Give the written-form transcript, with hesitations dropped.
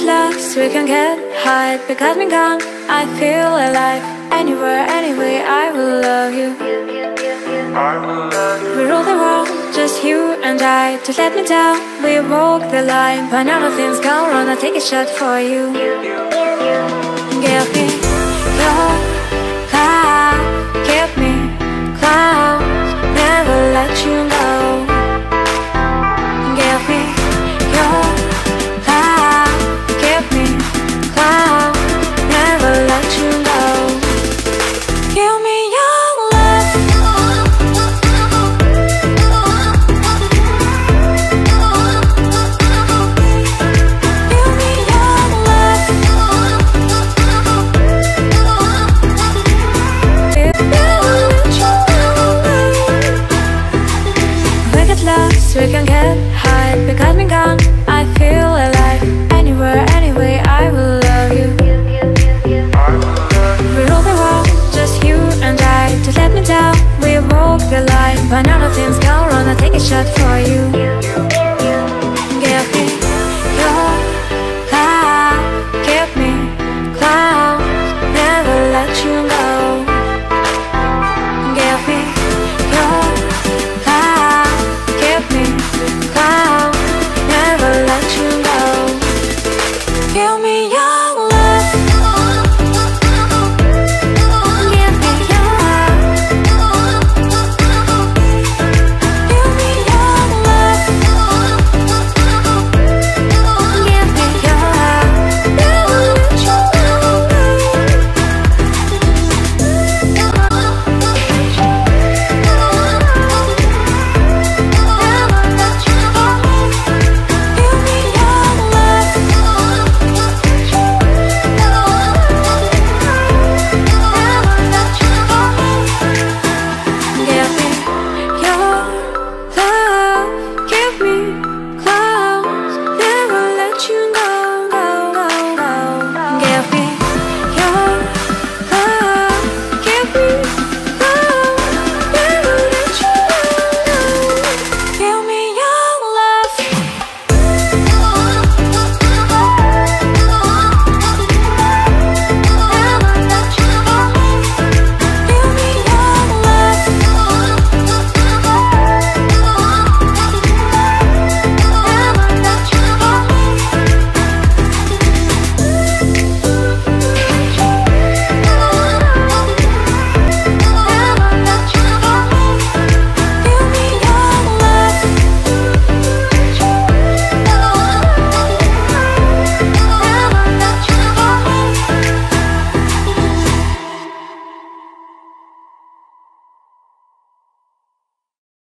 lost, we can get high. Because we're gone, I feel alive. Anywhere, anyway, I will love you. We rule the world, just you and I. Don't let me down, we walk the line. But now nothing's gone wrong, I'll take a shot for you. Give me your love, give me clouds, never let you go. Give me your love, give me clouds, never let you go. Give me your love. Give me your love. We get lost, we can get high. Because we're gone, I feel alive. Anywhere, anyway, I will love you. We rule the world, just you and I. Don't let me down, we walk the line. But now nothing's gone wrong, I'll take a shot for you.